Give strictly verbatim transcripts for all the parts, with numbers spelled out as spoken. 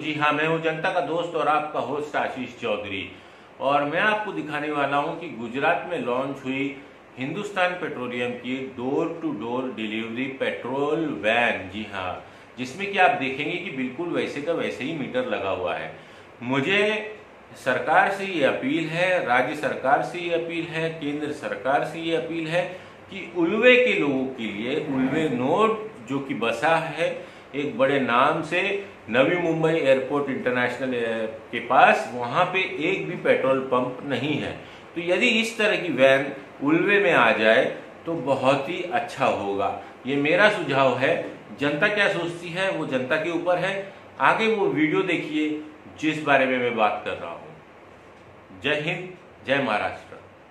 जी हाँ, मैं हूँ जनता का दोस्त और आपका होस्ट आशीष चौधरी। और मैं आपको दिखाने वाला हूँ कि गुजरात में लॉन्च हुई हिंदुस्तान पेट्रोलियम की door to door delivery petrol van. जी हाँ, जिसमें कि आप देखेंगे कि बिल्कुल वैसे का वैसे ही मीटर लगा हुआ है। मुझे सरकार से ये अपील है, राज्य सरकार से ये अपील है, केंद्र सरकार से ये अपील है कि उल्वे के लोगों के लिए उल्वे नोड जो कि बसा है एक बड़े नाम से नवी मुंबई एयरपोर्ट इंटरनेशनल के पास, वहाँ पे एक भी पेट्रोल पंप नहीं है। तो यदि इस तरह की वैन उल्वे में आ जाए तो बहुत ही अच्छा होगा। ये मेरा सुझाव है। जनता क्या सोचती है वो जनता के ऊपर है। आगे वो वीडियो देखिए जिस बारे में मैं बात कर रहा हूँ। जय हिंद, जय महाराष्ट्र।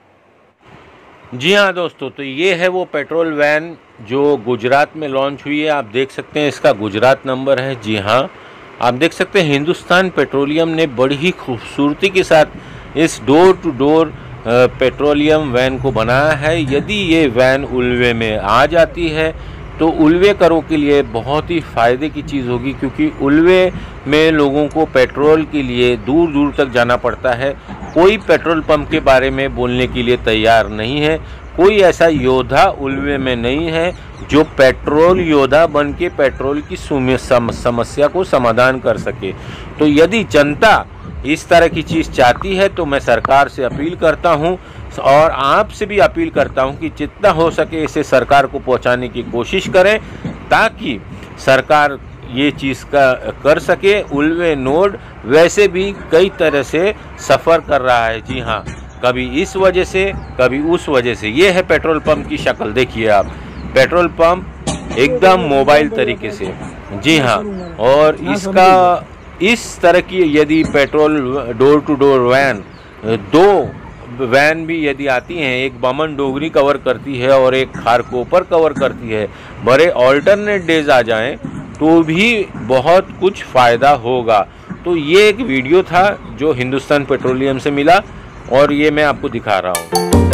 जी हाँ दोस्तों, तो ये है वो पेट्रोल वैन जो गुजरात में लॉन्च हुई है। आप देख सकते हैं इसका गुजरात नंबर है। जी हाँ, आप देख सकते हैं हिंदुस्तान पेट्रोलियम ने बड़ी ही खूबसूरती के साथ इस door to door petroleum van को बनाया है। यदि ये वैन उल्वे में आ जाती है तो उल्वे करों के लिए बहुत ही फ़ायदे की चीज़ होगी, क्योंकि उल्वे में लोगों को पेट्रोल के लिए दूर दूर तक जाना पड़ता है। कोई पेट्रोल पंप के बारे में बोलने के लिए तैयार नहीं है। कोई ऐसा योद्धा उल्वे में नहीं है जो पेट्रोल योद्धा बन के पेट्रोल की समस्या को समाधान कर सके। तो यदि जनता इस तरह की चीज़ चाहती है तो मैं सरकार से अपील करता हूं और आपसे भी अपील करता हूं कि जितना हो सके इसे सरकार को पहुंचाने की कोशिश करें, ताकि सरकार ये चीज़ का कर सके। उल्वे नोड वैसे भी कई तरह से सफ़र कर रहा है। जी हाँ, कभी इस वजह से कभी उस वजह से। ये है पेट्रोल पंप की शक्ल, देखिए आप, पेट्रोल पंप एकदम मोबाइल तरीके से। जी हाँ, और इसका इस तरह की यदि petrol door to door van, दो वैन भी यदि आती हैं, एक बामन डोगरी कवर करती है और एक खारकोपर कवर करती है, बड़े ऑल्टरनेट डेज आ जाएं तो भी बहुत कुछ फ़ायदा होगा। तो ये एक वीडियो था जो हिंदुस्तान पेट्रोलियम से मिला और ये मैं आपको दिखा रहा हूँ।